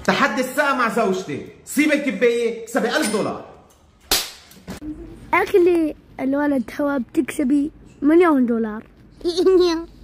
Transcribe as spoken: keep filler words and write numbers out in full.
تحدي الثقة مع زوجتي، سيب الكباية اكسبي ألف دولار. أكلي الولد هوا بتكسبي مليون دولار.